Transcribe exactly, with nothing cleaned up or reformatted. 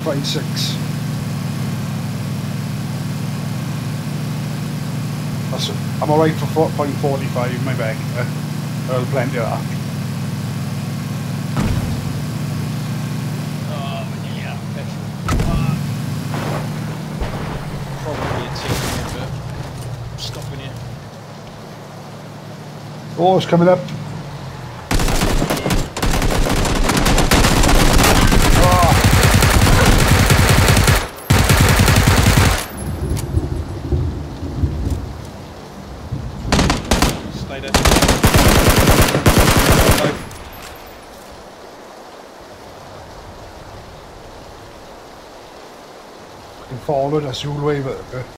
point six. That's, I'm alright for four point four five, my bag. Uh, I'll plenty of that. Oh, yeah, petrol. Uh, probably a tick here, but I'm stopping it. Oh, it's coming up. Stay there. Fucking forward, that's your way, but.